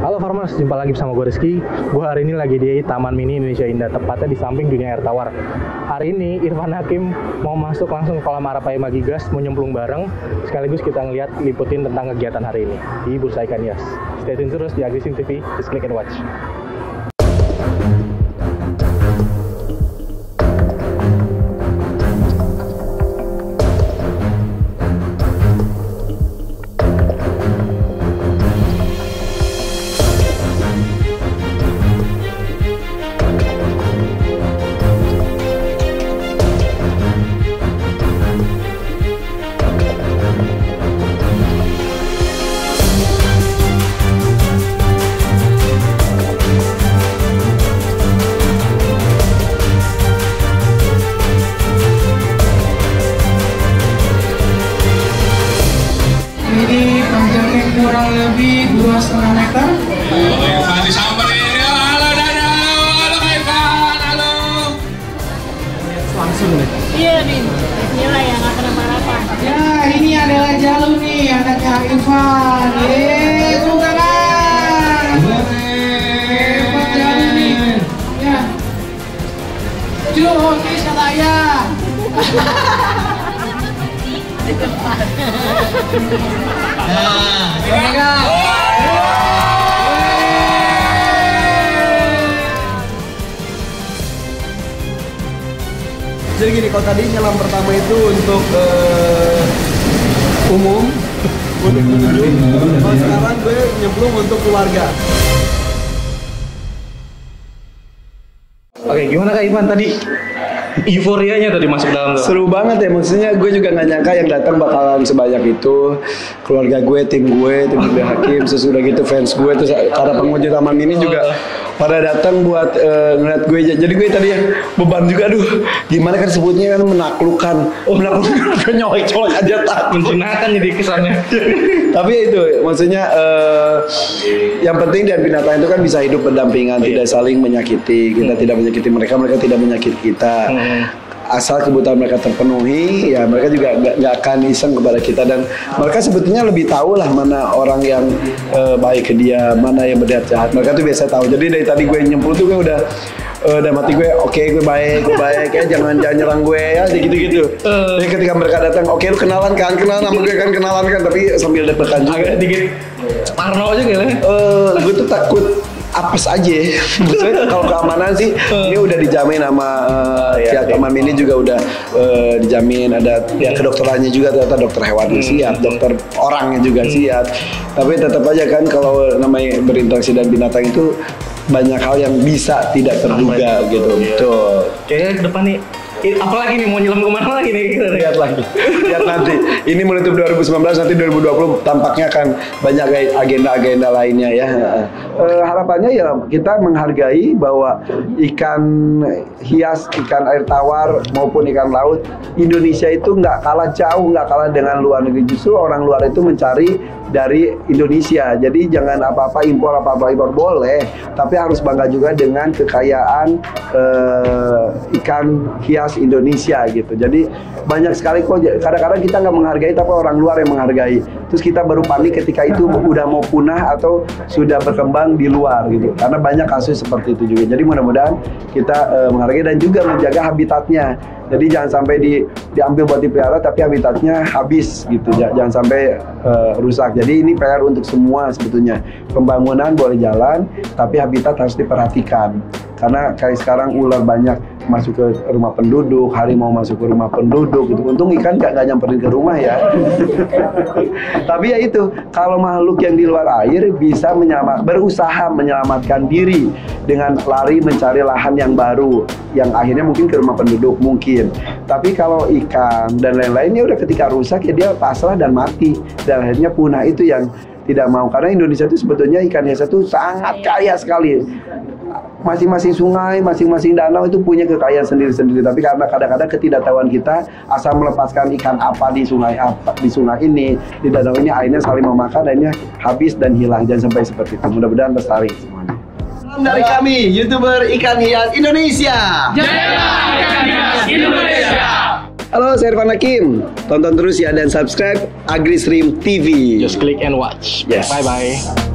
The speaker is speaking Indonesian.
Halo Farmers, jumpa lagi bersama gue Rizky. Gue hari ini lagi di Taman Mini Indonesia Indah, tepatnya di samping Dunia Air Tawar. Hari ini Irfan Hakim mau masuk langsung ke kolam Arapaima Magigas, mau nyemplung bareng. Sekaligus kita ngeliat liputin tentang kegiatan hari ini di Bursa Ikan Hias. Stay tune terus di Agrisim TV, just click and watch. Ini panjangnya kurang lebih 2,5 meter. Irfan disamperin, halo Dada, halo Irfan, halo. Langsung nih. Iya nih, inilah yang akan kenapa-napa. Ya, ini adalah Jalu nih, anak Kak Irfan. Tepuk tangan. Hebat Jalu nih. Ya. Juhis kata ayah. Jadi gini, kalau tadi nyelam pertama itu untuk umum, untuk menunjuk. Kalau sekarang gue nyemplung untuk keluarga. Oke, gimana Kak Irfan tadi? Euforianya tadi masuk dalam tuh. Seru banget ya, maksudnya gue juga nggak nyangka yang datang bakalan sebanyak itu. Keluarga gue, tim Hakim, sesudah gitu fans gue, terus para pengunjung Taman Mini juga pada datang buat ngeliat gue. Jadi gue tadi ya beban juga, aduh gimana kan sebutnya kan menaklukkan nyolek-colek aja tak Menjinakkan jadi kesannya. Tapi ya itu maksudnya yang penting dan binatang itu kan bisa hidup berdampingan, tidak saling menyakiti. Kita tidak menyakiti mereka, mereka tidak menyakiti kita. Asal kebutuhan mereka terpenuhi, ya mereka juga nggak akan iseng kepada kita, dan mereka sebetulnya lebih tahu lah mana orang yang baik ke dia, mana yang berniat jahat. Mereka tuh biasa tahu. Jadi dari tadi gue nyemplung tuh gue udah mati gue, oke, gue baik ya, jangan nyerang gue ya, gitu. Jadi ketika mereka datang, oke, lu kenalan sama gue kan, kenalan kan, tapi sambil deg-degan juga. Agak dikit parno aja kayaknya. Gue tuh takut apes aja. Maksudnya kalau keamanan sih ini udah dijamin sama pihak Taman Mini juga udah dijamin, ada ya kedokterannya juga, ternyata dokter hewannya siap, dokter orangnya juga siap. Tapi tetap aja kan kalau namanya berinteraksi dan binatang itu banyak hal yang bisa tidak terduga gitu. Betul. Kayaknya ke depan nih apalagi nih mau nyelam kemana lagi nih kita lihat nanti. Ini menutup 2019, nanti 2020 tampaknya akan banyak agenda-agenda lainnya ya. Harapannya ya kita menghargai bahwa ikan hias, ikan air tawar maupun ikan laut Indonesia itu nggak kalah jauh, nggak kalah dengan luar negeri. Justru orang luar itu mencari dari Indonesia. Jadi jangan apa-apa impor boleh, tapi harus bangga juga dengan kekayaan ikan hias Indonesia gitu. Jadi banyak sekali kok, kadang-kadang kita nggak menghargai tapi orang luar yang menghargai. Terus kita baru panik ketika itu udah mau punah atau sudah berkembang di luar gitu. Karena banyak kasus seperti itu juga. Jadi mudah-mudahan kita menghargai dan juga menjaga habitatnya. Jadi jangan sampai diambil buat dipelihara tapi habitatnya habis gitu. Jangan sampai rusak. Jadi ini PR untuk semua sebetulnya. Pembangunan boleh jalan tapi habitat harus diperhatikan. Karena kayak sekarang ular banyak masuk ke rumah penduduk, harimau masuk ke rumah penduduk gitu. Untung ikan nggak nyamperin ke rumah ya. Tapi ya itu, kalau makhluk yang di luar air bisa berusaha menyelamatkan diri dengan lari mencari lahan yang baru, yang akhirnya mungkin ke rumah penduduk mungkin. Tapi kalau ikan dan lain-lainnya udah ketika rusak ya dia pasrah dan mati, dan akhirnya punah. Itu yang tidak mau, karena Indonesia itu sebetulnya ikan hias itu sangat kaya sekali. Masing-masing sungai, masing-masing danau itu punya kekayaan sendiri-sendiri. Tapi karena kadang-kadang ketidaktahuan kita, asal melepaskan ikan apa di sungai ini, di danau ini, airnya saling memakan, airnya habis dan hilang. Jangan sampai seperti itu. Mudah-mudahan lestari semuanya. Salam dari kami, YouTuber Ikan Hias Indonesia. Jaya Ikan Hias Indonesia. Halo, saya Irfan Hakim. Tonton terus ya dan subscribe Agrisim TV. Just click and watch. Yes. Bye-bye.